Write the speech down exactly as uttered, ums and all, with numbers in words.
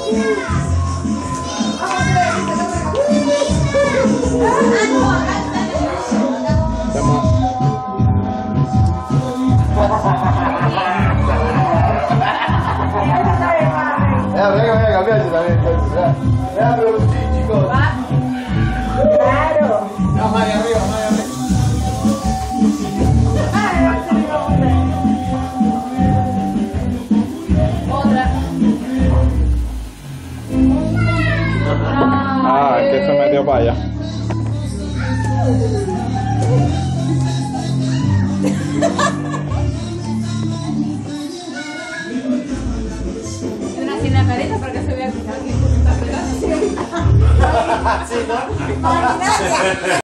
Venga, venga, cambiate también. Venga, pero sí, chicos. Claro. No, más de arriba, más de arriba. Otra. Ah, es que se metió para allá. Una así en la careta para que se vea que está pegando. Sí, ¿no?